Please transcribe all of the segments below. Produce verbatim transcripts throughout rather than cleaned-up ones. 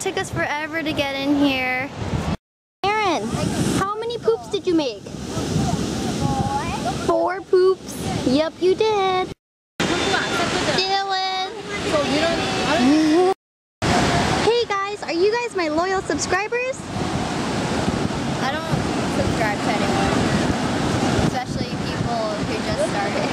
took us forever to get in here. Aaron, how many poops did you make? Four poops? Yep, you did. Dylan. Hey guys, are you guys my loyal subscribers? I don't subscribe to anyone, especially people who just started.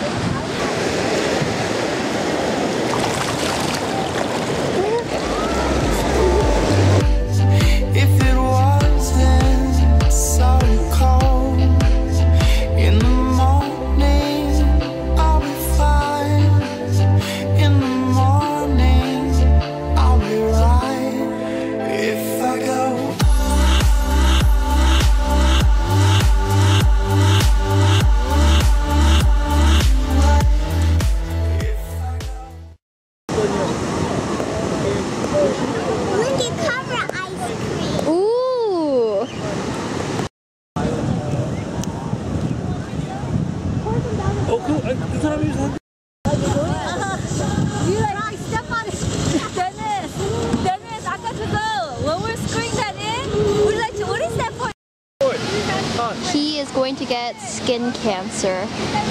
If it wasn't so cold in the morning, I'll be fine. In the morning, I'll be right. If I go. He is going to get skin cancer.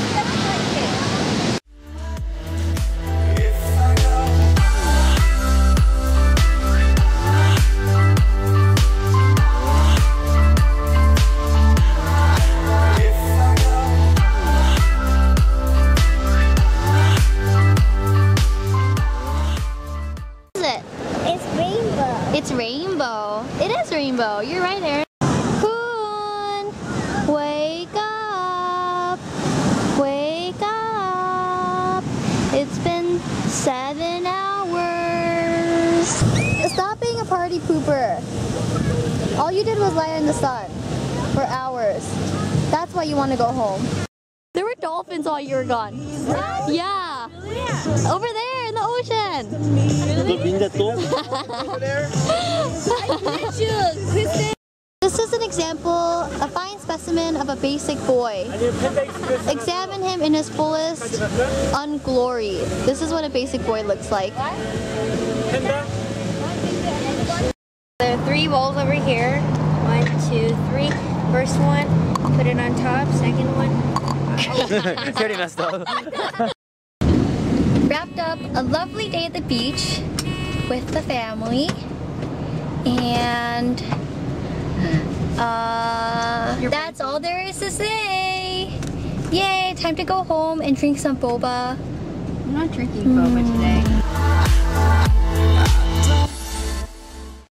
What is it? It's rainbow. It's rainbow. It is rainbow. You're right, Aaron. Wake up, wake up, it's been seven hours. Stop being a party pooper. All you did was lie in the sun for hours. That's why you want to go home. There were dolphins while you were gone. What? Yeah. Really? Over there in the ocean. Really? Over there? I met you, Kristen. This is an example, a fine specimen of a basic boy. Examine him in his fullest unglory. This is what a basic boy looks like. There are three bowls over here. One, two, three. First one, put it on top. Second one. You already messed up. Wrapped up a lovely day at the beach with the family. And Uh, that's all there is to say. Yay, time to go home and drink some boba. I'm not drinking boba today.